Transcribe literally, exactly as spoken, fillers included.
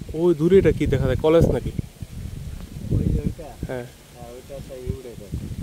ওই দূরে এটা কি দেখা যায়, কলেজ নাকি? ওই যে ওইটা, হ্যাঁ। হ্যাঁ ওইটা একটা ইউরেকা।